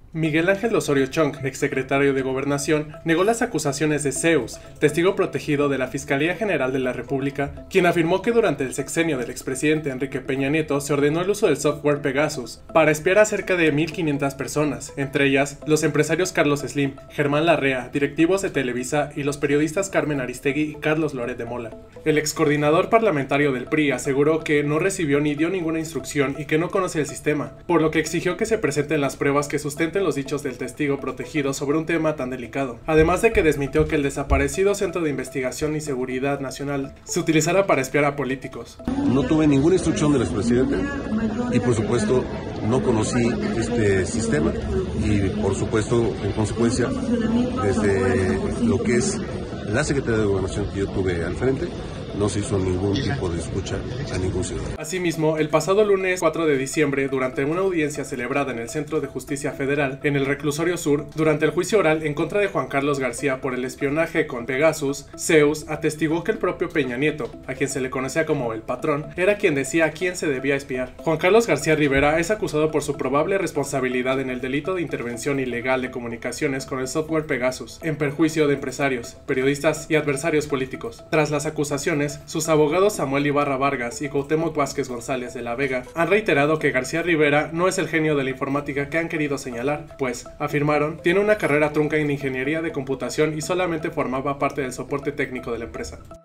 Miguel Ángel Osorio Chong, exsecretario de Gobernación, negó las acusaciones de Zeus, testigo protegido de la Fiscalía General de la República, quien afirmó que durante el sexenio del expresidente Enrique Peña Nieto se ordenó el uso del software Pegasus para espiar a cerca de 1.500 personas, entre ellas los empresarios Carlos Slim, Germán Larrea, directivos de Televisa y los periodistas Carmen Aristegui y Carlos Loret de Mola. El excoordinador parlamentario del PRI aseguró que no recibió ni dio ninguna instrucción y que no conoce el sistema, por lo que exigió que se presenten las pruebas que sustenten los dichos del testigo protegido sobre un tema tan delicado, además de que desmintió que el desaparecido Centro de Investigación y Seguridad Nacional se utilizara para espiar a políticos. No tuve ninguna instrucción del expresidente y por supuesto no conocí este sistema y por supuesto en consecuencia desde lo que es la Secretaría de Gobernación que yo tuve al frente, no se hizo ningún tipo de escucha a ningún ciudadano. Asimismo, el pasado lunes 4 de diciembre, durante una audiencia celebrada en el Centro de Justicia Federal, en el Reclusorio Sur, durante el juicio oral en contra de Juan Carlos García por el espionaje con Pegasus, Zeus atestiguó que el propio Peña Nieto, a quien se le conocía como el patrón, era quien decía a quién se debía espiar. Juan Carlos García Rivera es acusado por su probable responsabilidad en el delito de intervención ilegal de comunicaciones con el software Pegasus, en perjuicio de empresarios, periodistas y adversarios políticos. Tras las acusaciones, sus abogados Samuel Ibarra Vargas y Cuauhtémoc Vázquez González de la Vega han reiterado que García Rivera no es el genio de la informática que han querido señalar, pues, afirmaron, tiene una carrera trunca en ingeniería de computación y solamente formaba parte del soporte técnico de la empresa.